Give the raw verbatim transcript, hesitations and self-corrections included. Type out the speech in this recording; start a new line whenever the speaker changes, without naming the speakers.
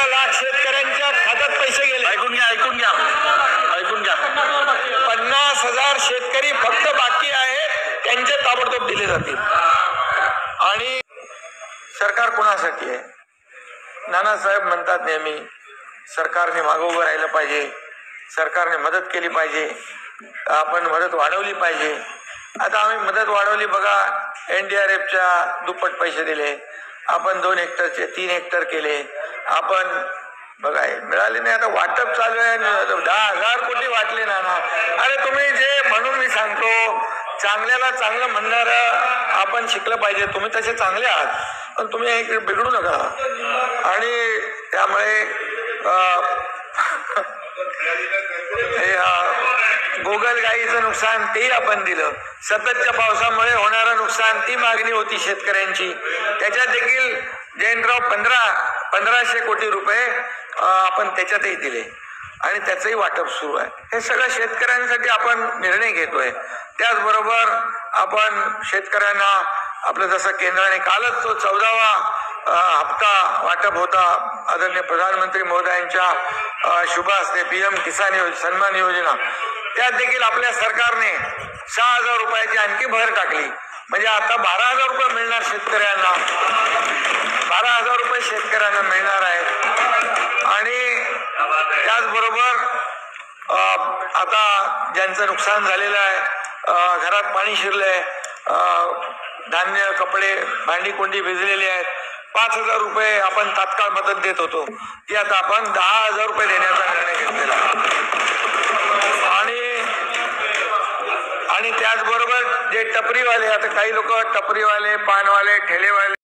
लाख शेतकऱ्यांच्या खात्यात पैसे गेले.
ऐकून घ्या ऐकून घ्या ऐकून घ्या
पन्नास हजार शेतकरी फक्त बाकी आहेत, त्यांचे ताबडतोब दिले जातील. आणि सरकार कोणासाठी आहे? नानासाहेब म्हणतात नेहमी सरकारने मागे उभं राहिलं पाहिजे, सरकारने मदत केली पाहिजे, आपण मदत वाढवली पाहिजे. आता आम्ही मदत वाढवली बघा, एनडीआरएफच्या दुप्पट पैसे दिले आपण, दोन हेक्टरचे तीन हेक्टर केले आपण बघा, मिळाले नाही. आता वाटप चालू आहे, दहा हजार कोटी वाटले ना ना. अरे तुम्ही जे, म्हणून मी सांगतो चांगल्याला चांगलं म्हणणार आपण शिकलं पाहिजे. तुम्ही तसे चांगले आहात पण तुम्ही हे बिघडू नका. आणि त्यामुळे हे गोगलगाईचं नुकसान तेही आपण दिलं. सततच्या पावसामुळे होणारं नुकसान, ती मागणी होती शेतकऱ्यांची, त्याच्यात देखील जयंतराव पंधरा पंधराशे कोटी रुपये आपण त्याच्यातही दिले आणि त्याचंही वाटप सुरू आहे. हे सगळं शेतकऱ्यांसाठी आपण निर्णय घेतोय. त्याचबरोबर आपण शेतकऱ्यांना आपलं जसं केंद्राने कालच तो चौदावा हप्ता वाटप होता आदरणीय प्रधानमंत्री महोदयांच्या शुभ हस्ते, पीएम किसान योजना सन्मान योजना, त्यात देखील आपल्या सरकारने सहा हजार रुपयाची आणखी भर टाकली. म्हणजे आता बारा हजार रुपये मिळणार शेतकऱ्यांना, बारा हजार रुपये शेतकऱ्यांना मिळणार आहेत. आणि त्याचबरोबर आता ज्यांचं नुकसान झालेलं आहे, घरात पाणी शिरलंय, धान्य कपडे भांडी कोंडी भिजलेली आहेत, पाच हजार रुपये आपण तात्काळ मदत देत होतो, ती आता आपण दहा हजार रुपये देण्याचा निर्णय घेतलेला. आणि आणि त्याचबरोबर जे टपरीवाले, आता काही लोक टपरीवाले, पानवाले, ठेलेवाले